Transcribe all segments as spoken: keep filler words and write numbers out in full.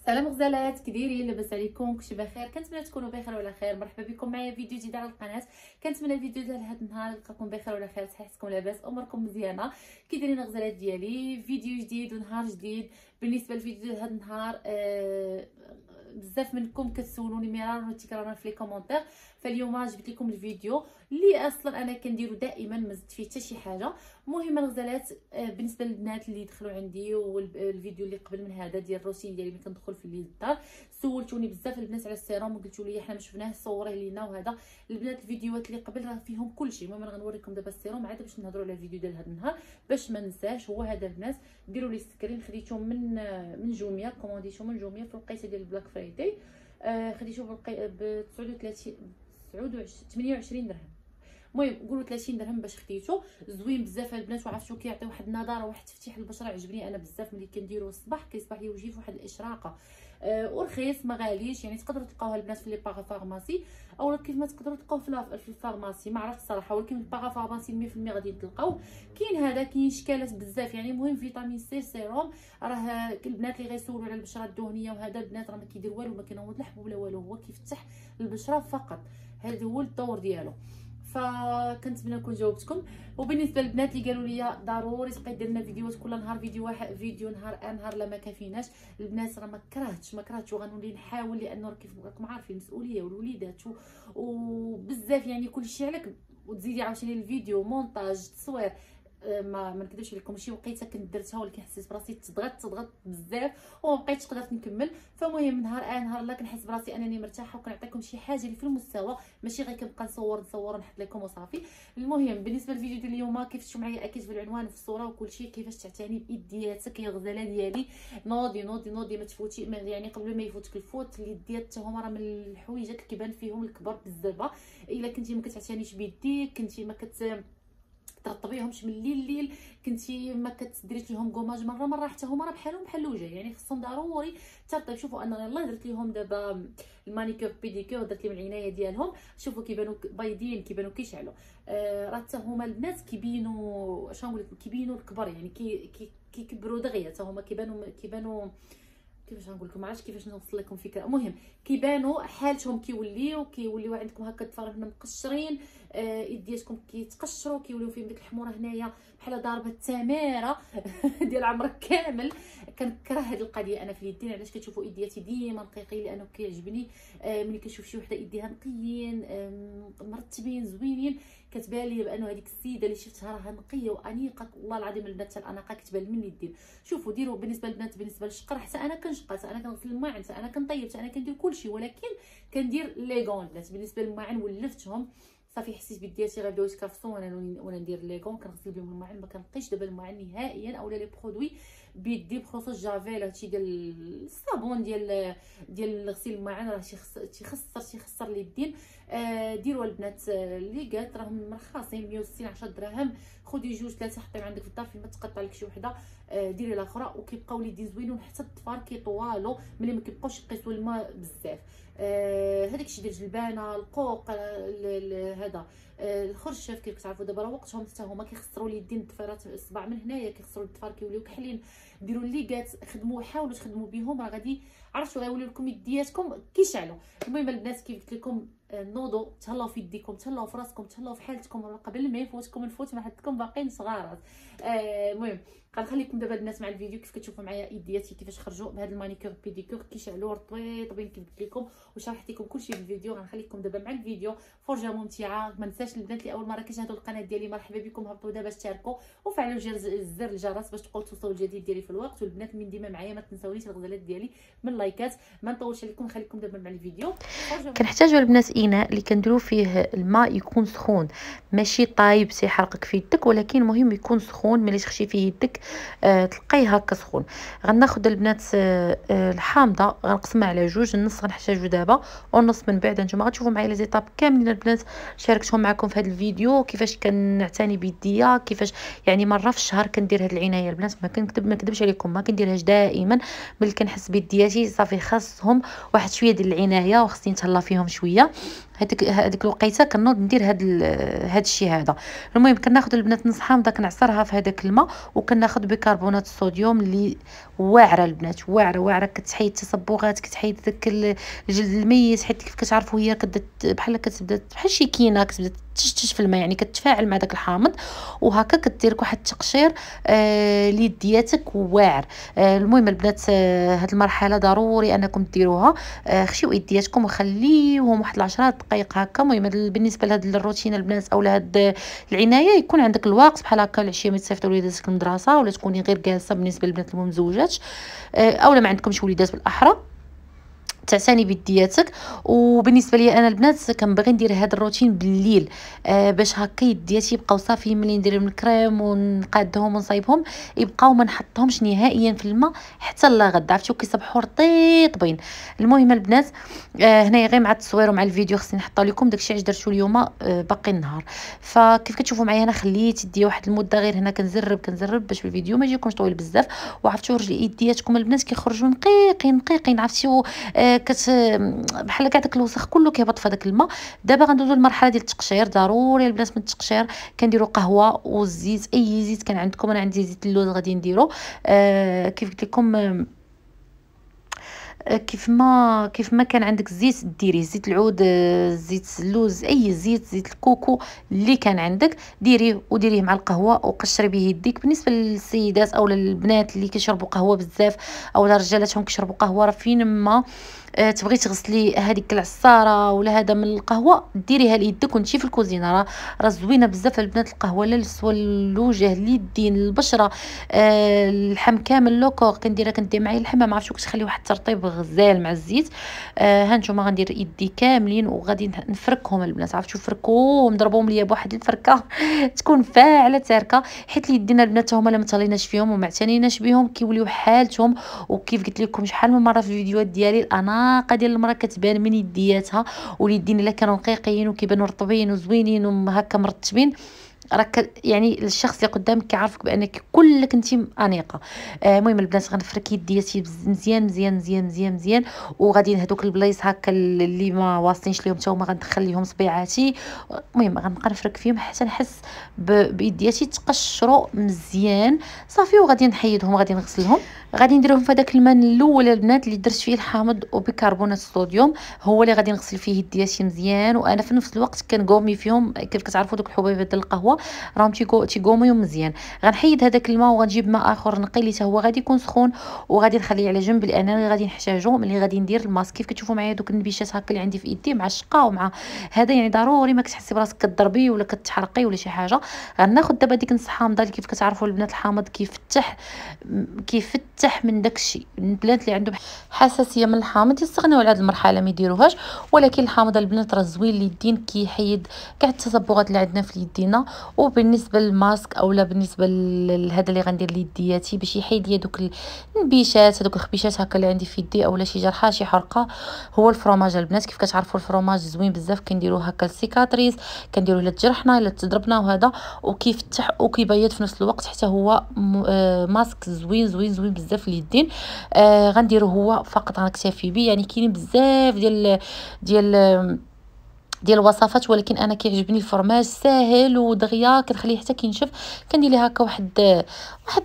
سلام غزالات، كي دايرين؟ لاباس عليكم؟ كلشي بخير؟ كنتمنى تكونوا بخير وعلى خير. مرحبا بكم معايا فيديو جديد على القناه. كنتمنى الفيديو ديال هذا النهار يلقاكم بخير وعلى خير، صحتكم لاباس، اموركم مزيانه. كي دايرين غزالات ديالي؟ فيديو جديد ونهار جديد. بالنسبه للفيديو ديال هذا النهار آه بزاف منكم كتسولوني مرارا وتكرارا في لي كومونتير، فاليوم جبت لكم الفيديو اللي اصلا انا كنديرو دائما، ما زدت فيه حتى شي حاجه. مهم الغزالات بالنسبه للبنات اللي دخلوا عندي، والفيديو اللي قبل من هذا ديال الروتين ديالي ملي كندخل في الدار، سولتوني بزاف البنات على السيروم وقلتوا لي حنا ما شفناه، صوريه لينا. وهذا البنات الفيديوهات اللي قبل راه فيهم كلشي. المهم غنوريكم دابا السيروم عاد باش نهضروا على الفيديو ديال هذا النهار باش ما ننساش. هو هذا البنات ديروا لي سكرين، خديتهم من من جوميا، كومونديتو من جوميا في الوقيته ديال البلاك فرايداي. آه خديتو ب تسعة وثلاثين ثمانية وعشرين درهم. المهم قولوا ثلاثين درهم باش خديتو. زوين بزاف البنات، وعرفتو كيعطي واحد النضاره وواحد التفتيح للبشره. عجبني انا بزاف ملي كنديرو الصباح، كيصبح لي وجهي فواحد الاشراقه. أه ورخيص، ما غاليش، يعني تقدروا تلقاوها البنات في لي باغا فارماسي، او كيف ما تقدروا تلقاوه في الفارماسي، ما عرفت الصراحه، ولكن الباغا فارماسي مية في المية غادي تلقاو. كاين هذا، كاين اشكالات بزاف يعني. المهم فيتامين سي سيروم، راه البنات اللي غيسولوا على البشره الدهنيه وهذا، البنات راه ما كيدير والو، ما كينوض الحبوب ولا والو، هو كيفتح البشره فقط، هذا هو الدور ديالو. فكنتمنى نكون جاوبتكم. وبالنسبه للبنات اللي قالوا لي ضروري تبقاي دير لنا فيديوهات كل نهار، فيديو واحد فيديو نهار ان نهار لا ما كافيناش البنات، راه ما كرهتش ما كرهتش وغنولي نحاول، لانه راه كيف راكم عارفين المسؤوليه والوليدات وبزاف يعني كلشي عليك، وتزيدي عاوتاني الفيديو مونتاج تصوير. ما ما نكذبش عليكم، شي وقيته كنت درتها ولكن حسيت براسي تضغط تضغط بزاف وما بقيتش قدرت نكمل. فمهم نهار ان نهار لا كنحس براسي انني مرتاحه وكنعطيكم شي حاجه اللي في المستوى، ماشي غير كنبقى نصور نصور ونحط لكم وصافي. المهم بالنسبه للفيديو ديال اليوم، كيف شفتوا معايا اكيد في العنوان وفي الصوره وكل شيء، كيفاش تعتني بيدياتك يا غزاله ديالي. نوضي نوضي نوضي، ما تفوتي يعني قبل ما يفوتك الفوت. اليديات حتى هما راه من الحويجات اللي كيبان فيهم الكبر بالزبه. الا كنتي ما كتعتنيش بيديك، كنتي ما كت ترطبيهمش من الليل الليل، كنتي ما كتديريش لهم كوماج مره مره، حتى هما راه بحالهم بحال الوجه، يعني خصهم ضروري ترطيب. شوفوا انا الله درت لهم دابا المانيكير بيديكير، درت لهم العنايه ديالهم، شوفوا كيبانوا بيضين، كيبانوا كيشعلوا. آه راه حتى هما البنات كيبينوا، اش نقول لكم، كيبينوا الكبر يعني كي كيكبروا دغيا، حتى هما كيبانوا كيبانوا كيفاش نقول لكم، عرفتش كيفاش نوصل لكم فكره. المهم كيبانوا حالتهم، كيوليو كيوليو عندكم هكا الضفارف مقشرين، آه يدياتكم كيتقشروا، كيوليو فيهم ديك الحموره هنايا بحال ضاربه التماره ديال عمرك كامل. كنكره هذه القضيه انا في اليدين. علاش كتشوفوا يدياتي ديما نقيقين؟ لانه كيعجبني آه ملي كنشوف شي وحده يديها نقيين آه مرتبين زوينين، كتبان لي بانه هذيك السيده اللي شفتها راها نقيه وانيقه. والله العظيم البنات الاناقه كتبان من اليدين. شوفوا ديروا بالنسبه للبنات، بالنسبه للشقر، حتى انا كنشقى، حتى انا كنغسل الماعن، حتى انا كنطيب، حتى انا كندير كلشي، ولكن كندير لي غون البنات. بالنسبه للماعن ولفتهم صافي، حسيت بيدياتي غيبداو يتكرفسوا وانا وانا ندير لي غون، كنغسل بهم الماعن. ما كنقيش دابا الماعن نهائيا، اولا لي برودوي بيدي بخصوص جافيل، هادشي ديال الصابون ديال ديال غسيل الماعن راه تيخسر تيخسر اليدين. آه ديروا البنات اللي قالت راهم مرخصين مية وستين عشرة دراهم، خدي جوج ثلاثه حطيهم عندك في الدار، فيما تقطع لك شي وحده آه ديري الاخرى، وكيبقاو اليدين زوينين، حتى الضفار كيطوالوا ملي ما كيبقاوش يقيسوا الماء بزاف. آه هذاك الشيء ديال الجلبانه، القوق، هذا آه الخرشف، كيف كتعرفوا دابا راه وقتهم حتى هما كيخسروا اليدين، الضفيرات الصباع من هنايا كيخسروا الضفار، كيوليو كحلين. ديروا الليغات، خدموا حاولوا تخدموا بهم، راه غادي عرفتوا غيوليو لكم يدياتكم كيشعلوا. المهم البنات كيف قلت لكم، نوضوا تهلاو في يديكم، تهلاو في راسكم، تهلاو في حالتكم قبل ما يفوتكم الفوت، ما حدكم باقيين صغارات. المهم آه غنخليكم دابا البنات مع الفيديو كيف كتشوفوا معايا يدياتي كيفاش خرجوا بهذا المانيكير بيديكير، كيشعلوا رطبين كيف قلت لكم، وشرحت لكم كلشي في الفيديو. غنخليكم دابا مع الفيديو، فرجه ممتعه. ما نساش البنات اللي اول مره كيشاهدوا القناه ديالي، مرحبا بكم، هبطوا دابا اشتركوا وفعلوا زر الجرس باش تبقاو توصلوا الجديد ديالي في الوقت. والبنات من ديما معايا ما تنساونيش الغزالات ديالي من لايكات. ما نطولش عليكم، خليكم دابا مع الفيديو. كنحتاجوا البنات اناء اللي كنديروا فيه الماء يكون سخون، ماشي طايب تيحرقك في يدك، ولكن مهم يكون سخون. ملي تخشي فيه يدك آه تلقيه هكا سخون. غناخذ البنات آه آه الحامضه، غنقسمها على جوج، النص غنحتاجو دابا والنص من بعد. نتوما غتشوفوا معايا لي زيتاب كاملين البنات شاركتهم معكم في هذا الفيديو، كيفاش كنعتني بيديا، كيفاش يعني مره في الشهر كندير هذه العنايه البنات. ما كنكذب ما كذبش عليكم، ما كنديرهاش دائما. ملي كنحس بيدياتي صافي خاصهم واحد شويه ديال العنايه، وخصني نتهلا فيهم شويه. هذيك هذيك الوقيته كنوض ندير هاد هاد الشيء هذا. المهم كناخذ البنات نص حامضه كنعصرها في هذاك الماء، وكناخذ بيكربونات الصوديوم اللي واعره البنات، واعره واعره كتحيد التصبغات، كتحيد داك الجلد الميت، حيت كيف كتعرفوا هي كتبدا بحال كتبدا بحال شي كينه كتبدا تشتش في الماء، يعني كتفاعل مع داك الحامض، وهكا كدير واحد التقشير آه ليدياتك واعر. آه المهم البنات آه هاد المرحله ضروري انكم ديروها. آه خشيو يدياتكم وخليوهم واحد العشرة دقائق هكا. المهم بالنسبه لهاد الروتين البنات او لهاد العنايه يكون عندك الوقت بحال هكا العشيه ملي تصيفطوا وليداتك للمدرسه، ولا تكوني غير جالسه بالنسبه للبنات الممزوجات آه اولا ما عندكمش وليدات بالاحرى تعتني بيدياتك. وبالنسبه لي انا البنات كنبغي ندير هذا الروتين بالليل آه باش هكا يدياتي يبقاو صافيين ملي ندير لهم الكريم ونقادهم ونصايبهم يبقاو ما نحطهمش نهائيا في الماء حتى لغد، عرفتوا كيصبحوا رطيطبين. المهم البنات آه هنايا غير مع التصوير ومع الفيديو خصني نحطها لكم داكشي علاش درتو اليوم آه باقي النهار. فكيف كتشوفوا معايا انا خليت يدي واحد المده غير هنا كنزرب كنزرب باش الفيديو ما يجيكمش طويل بزاف. وعرفتوا رجلي يدياتكم البنات كيخرجوا نقيقين نقيقين، عرفتوا آه كت بحال كاع داك الوسخ كله كيهبط في هذاك الماء. دابا غندوزو للمرحله ديال التقشير. ضروري البنات من التقشير كنديروا قهوه والزيت، اي زيت كان عندكم، انا عندي زيت اللوز غادي نديرو آه كيف قلت لكم آه كيف ما كيف ما كان عندك زيت ديريه، زيت العود زيت اللوز اي زيت، زيت الكوكو اللي كان عندك ديريه وديريه مع القهوه وقشري به يديك. بالنسبه للسيدات او للبنات اللي كيشربوا قهوه بزاف او رجالاتهم كيشربوا قهوه، راه فين ما أه تبغي تغسلي هذيك العصاره ولا هذا من القهوه ديريها ليدك وانتي في الكوزينه. راه راه زوينه بزاف البنات القهوه للسوا الوجه اليدين البشره أه اللحم كامل لوكور كنديرها كندير معايا اللحم ما عرفتش كتخلي واحد الترطيب غزال مع الزيت. أه ها نتوما غندير يدي كاملين وغادي نفركهم البنات، عرفتوا فركوهم نضربهم ليا بواحد الفركه تكون فاعله تاركه، حيت يدينا البنات هما اللي ما تهليناش فيهم وما اعتنيناش بهم كيوليو حالتهم. وكيف قلت لكم شحال من مره في الفيديوهات ديالي انا العلاقه ديال المراه كتبان من يدياتها، واليدين الا كانوا نقيقين وكيبانوا رطبين وزوينين وهكا مرطبين راك يعني الشخص اللي قدامك كيعرفك بانك كلك انت انيقه. المهم آه البنات غنفرك يدياتي مزيان مزيان مزيان مزيان مزيان وغادي هذوك البلايص هكا اللي ما واصلينش ليهم حتى هما غندخل ليهم صبيعاتي. المهم غنبقى نفرك فيهم حتى نحس بيدياتي تقشروا مزيان صافي، وغادي نحيدهم غادي نغسلهم. غادي نديرهم في هذاك الماء الاول البنات اللي درت فيه الحامض وبيكربونات الصوديوم، هو اللي غادي نغسل فيه يدياتي مزيان، وانا في نفس الوقت كنقومي فيهم. كيف كتعرفوا دوك الحبيبات ديال القهوه راهم تيقو تيقوميو مزيان. غنحيد هذاك الماء وغنجيب ماء اخر نقي اللي هو غادي يكون سخون وغادي نخليه على جنب، لان انا غادي نحتاجو ملي غادي ندير الماسك. كيف كتشوفوا معايا دوك النبيشات هكا اللي عندي في يدي مع الشقه ومع هذا، يعني ضروري ما كتحسي براسك كتضربي ولا كتحرقي ولا شي حاجه. غناخذ دابا ديك نص حامضه اللي كيف كتعرفوا البنات الحامض كيفتح كيفتح من داكشي. البنات اللي عندهم حساسيه من الحامض يستغناو على هذه المرحله ما يديروهاش، ولكن الحامض البنات راه زوين لليدين كيحيد كاع التصبغات اللي عندنا في يدينا. وبالنسبه للماسك اولا بالنسبه لهذا اللي غندير ليدياتي باش يحيد لي دوك النبيشات هذوك الخبيشات هكا اللي عندي في يدي اولا شي جرحه شي حرقه، هو الفرomاج البنات. كيف كتعرفوا الفرomاج زوين بزاف، كنديروه هكا السيكاتريس، كنديروه الا تجرحنا الا تضربنا وهذا، وكيفتح وكيبيض في نفس الوقت. حتى هو ماسك زوين زوين زوين بزاف لليدين. آه غنديرو هو فقط غنكتفي به، يعني كاينين بزاف ديال ديال ديال الوصفات، ولكن انا كيعجبني الفرماج ساهل ودغيا كنخليه حتى كينشف. كندير ليه هكا واحد واحد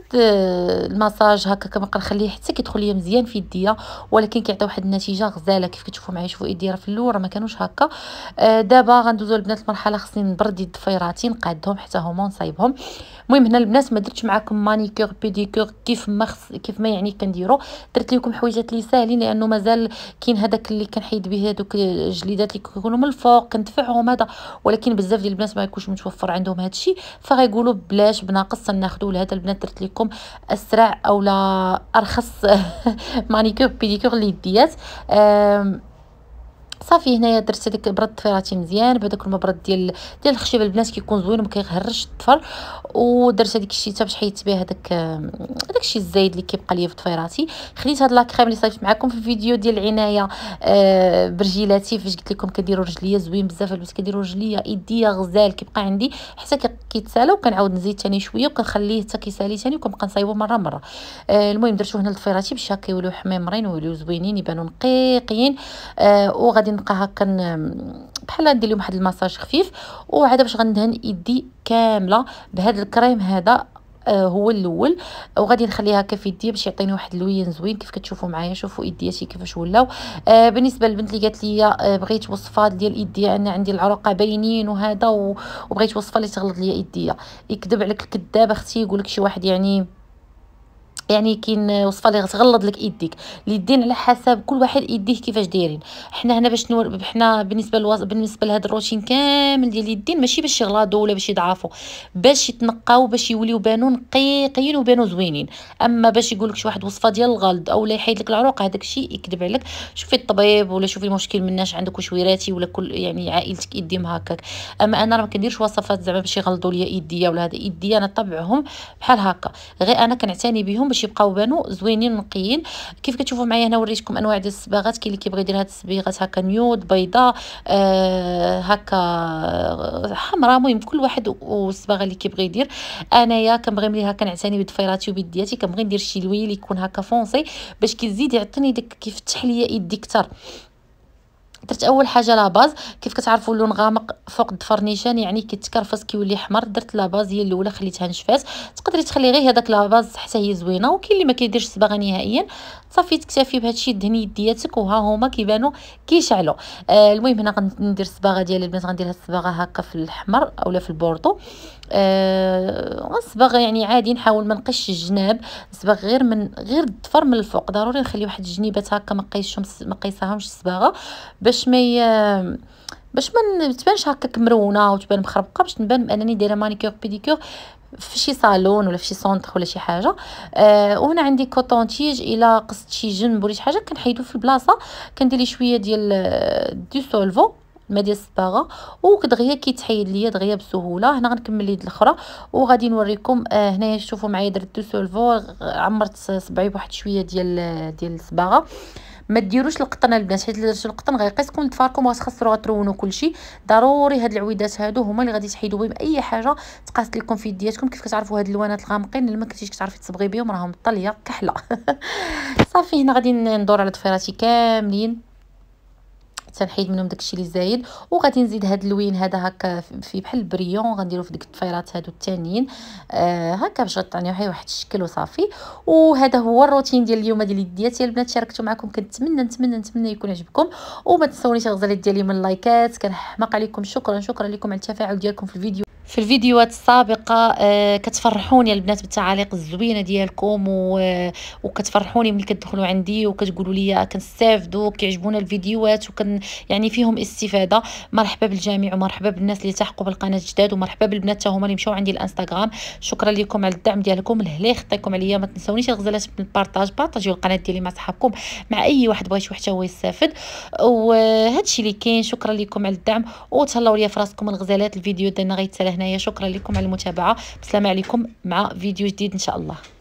المساج هكا كنبقى نخليه حتى كيدخل ليا مزيان في يديا، ولكن كيعطي واحد النتيجه غزاله. كيف كتشوفوا معايا شوفوا يدي راه في الاول راه ما كانوش هكا. آه دابا غندوزو البنات المرحله خصني نبرد يد الضفيراتي نقادهم حتى هما ونصايبهم. المهم هنا البنات ما درتش معكم مانيكير بيديكير كيف ما خص كيف ما يعني كنديرو، درت لكم حويجات اللي ساهلين لانه مازال كاين هذاك اللي كنحيد به هذوك الجليدات اللي كيكونوا من الفوق كندفعهم هذا، ولكن بزاف ديال البنات ما يكونش متوفر عندهم هذا الشيء فغيقولوا بلاش بناقص ناخذوا. لهذا البنات درت لكم اسرع اولا ارخص مانيكير بيديكير لليديات. صافي هنايا درت هذيك برد الضفيراتي مزيان بهذاك المبرد ديال ديال الخشب البنات كيكون زوين وما كيغهرش الضفر. ودرت هذيك الشيته باش حيدت بها هذاك هذاك الشيء الزايد اللي كيبقى ليا في ضفيراتي. خديت هاد لاكريم اللي صايفت معكم في الفيديو ديال العنايه آه برجيلاتي، فاش قلت لكم كديروا رجليا زوين بزاف البنات، كديروا رجليا ايديا غزال كيبقى عندي حتى كيتسالى، وكنعاود نزيد ثاني شويه وكنخليه حتى كيسالي ثاني وكنبقى نصايبو مره مره. آه المهم درتو هنا لضفيراتي باش هكا يوليو حميمرين ويوليو زوينين يبانوا نقيقين. آه وغادي وغادي نبقى هكا بحال ندير لهم واحد المساج خفيف. وعاد باش غندهن يدي كامله بهذا الكريم هذا آه هو الاول، وغادي نخليها هكا في يدي باش يعطيني واحد اللوين زوين كيف كتشوفوا معايا. شوفوا يدياتي كيفاش ولاو. آه بالنسبه للبنت اللي قالت لي آه بغيت وصفات ديال يدي، انا عندي العروقه باينين وهذا، وبغيت وصفه اللي تغلط لي يديا، يكذب عليك الكذاب اختي. يقول لك شي واحد يعني يعني كاين وصفه اللي غتغلظ لك يديك. اليدين على حسب كل واحد يديه كيفاش دايرين. حنا هنا باش نور حنا بالنسبه للوص... بالنسبه لهذا الروتين كامل ديال اليدين ماشي باش يغلاضوا ولا باش يضعفوا، باش يتنقاو، باش يوليو بانوا نقيقين وبانوا زوينين. اما باش يقول لك شي واحد وصفه ديال الغلظ او لا يحيد لك العروق، هذاك الشيء يكذب عليك. شوفي الطبيب ولا شوفي المشكل مناش عندك واش وراثي ولا كل يعني عائلتك يديهم هكاك. اما انا راه ما كنديرش وصفات زعما باش يغلظوا لي يديا ولا هذا. يديا انا طبعهم بحال هكا، غير انا كنعتني بهم باش يبقاو بانوا زوينين نقيين. كيف كتشوفوا معايا هنا وريتكم انواع ديال الصباغات. كاين اللي كيبغي يدير هاد الصبيغات هكا نيود بيضاء آه هكا حمراء، المهم كل واحد والصباغه اللي كيبغي يدير. انايا كنبغي ملي هكا نعتني بضفيراتي وبيدياتي كنبغي ندير شي لوين اللي يكون هكا فونسي باش كيزيد يعطيني داك كيفتح ليا يدي كتر. درت اول حاجه لا باز. كيف كتعرفوا اللون غامق فوق الضفر نيشان يعني كيتكرفس كيولي احمر. درت لا باز هي الاولى خليتها نشفات. تقدري تخلي غير هذاك لا باز حتى هي زوينه. وكاين اللي ما كيديرش صباغه نهائيا، صافي تكتفي بهذا الشيء دهني يدياتك وها هما كيبانوا كيشعلوا. آه المهم هنا غندير الصباغه ديال البنات، غندير هاد الصباغه هكا في الاحمر اولا في البوردو. آه نصبغ يعني عادي، نحاول ما نقيش الجناب، نصبغ غير من غير الضفر من الفوق. ضروري نخلي واحد الجنيبات هكا ما نقيسهم ما قيساهمش الصباغه باش ما ي... باش ما تبانش هكاك مرونه وتبان مخربقه، باش نبان بانني دايره مانيكيور بيديكيور في شي صالون ولا في شي سونتر ولا شي حاجه. آه وهنا عندي كوطون تيج، الا قصت شي جنب ولا شي حاجه كنحيدو في البلاصه، كندير لي شويه ديال دي سولفو ما ديال الصباغه وكدغيا كيتحيد ليا دغيا بسهوله. هنا غنكمل اليد الاخرى وغادي نوريكم. آه هنايا شوفوا معايا درت دو سولفو، عمرت صبعي بواحد شويه ديال ديال الصباغه. ما ديروش القطن البنات، حيت درتو القطن غيقيسكم ضفاركم وغتخسروا غترونوا كلشي. ضروري هاد العويدات هادو هما اللي غادي تحيدوا بهم اي حاجه تقاست لكم في يدياتكم. كيف كتعرفوا هاد اللوانات الغامقين اللي ما كنتيش كتعرفي تصبغي بهم راهم طليه كحله. صافي هنا غادي ندور على ضفيراتي كاملين تنحيد منهم داكشي اللي زايد، وغادي نزيد هاد اللوين هذا هكا في بحال البريون غنديرو في ديك الطفيرات هادو الثانيين آه هكا باش غتعطيو حي واحد الشكل وصافي. وهذا هو الروتين ديال اليوم ديال اليديات يا البنات. شاركتو معكم كنتمنى نتمنى نتمنى يكون عجبكم، وما تنسونيش الغزالات ديالي من اللايكات. كنحماق عليكم، شكرا شكرا لكم على التفاعل ديالكم في الفيديو في الفيديوهات السابقه. آه كتفرحوني البنات بالتعاليق الزوينه ديالكم و... وكتفرحوني ملي كتدخلوا عندي وكتقولوا لي كنستافدوا كيعجبونا الفيديوهات وكن يعني فيهم استفاده. مرحبا بالجميع ومرحبا بالناس اللي تحقوا بالقناه جداد، ومرحبا بالبنات حتى هما اللي مشاو عندي الانستغرام. شكرا لكم على الدعم ديالكم، الهلا خطيكم عليا. ما تنسونيش الغزالات بالبارطاج، بارطاجيو القناه ديالي مع صحابكم، مع اي واحد بغى شي حتى هو يستافد. وهادشي اللي كاين. شكرا لكم على الدعم وتهلاو ليا في راسكم الغزالات. الفيديو ديالنا غيتسالى هنايا. شكرا لكم على المتابعه، بسلامه عليكم مع فيديو جديد ان شاء الله.